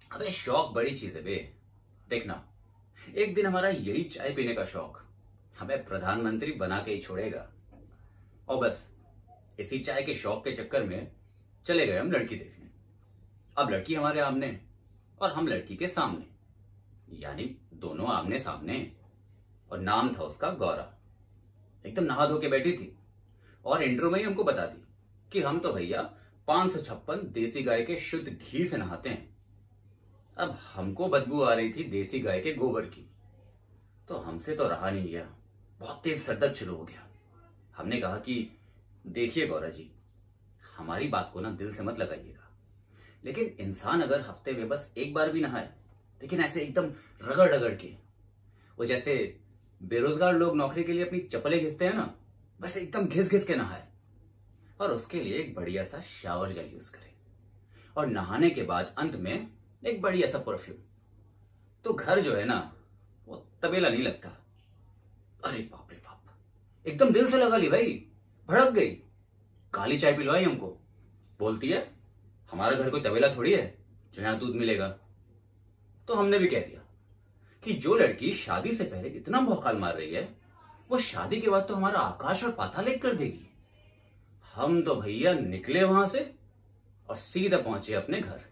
अबे शौक बड़ी चीज है बे। देखना, एक दिन हमारा यही चाय पीने का शौक हमें प्रधानमंत्री बना के ही छोड़ेगा। और बस इसी चाय के शौक के चक्कर में चले गए हम लड़की देखने। अब लड़की हमारे आमने और हम लड़की के सामने, यानी दोनों आमने सामने। और नाम था उसका गौरा। एकदम नहा धो के बैठी थी और इंट्रो में ही हमको बता दी कि हम तो भैया 556 देसी गाय के शुद्ध घी से नहाते हैं। अब हमको बदबू आ रही थी देसी गाय के गोबर की, तो हमसे तो रहा नहीं गया, बहुत तेज सरदर्द शुरू हो गया। हमने कहा कि देखिए गौरा जी, हमारी बात को ना दिल से मत लगाइएगा, लेकिन इंसान अगर हफ्ते में बस एक बार भी नहाए, लेकिन ऐसे एकदम रगड़ रगड़ के, वो जैसे बेरोजगार लोग नौकरी के लिए अपनी चप्पलें घिसते हैं ना, बस एकदम घिस घिस के नहाए, और उसके लिए एक बढ़िया सा शावर जेल यूज करे, और नहाने के बाद अंत में एक बढ़िया सा परफ्यूम, तो घर जो है ना वो तबेला नहीं लगता। अरे बाप रे बाप, एकदम दिल से लगा ली भाई, भड़क गई। काली चाय पिलवाई हमको, बोलती है हमारा घर कोई तबेला थोड़ी है जो यहां दूध मिलेगा। तो हमने भी कह दिया कि जो लड़की शादी से पहले इतना भौकाल मार रही है, वो शादी के बाद तो हमारा आकाश और पाताल एक कर देगी। हम तो भैया निकले वहां से और सीधा पहुंचे अपने घर।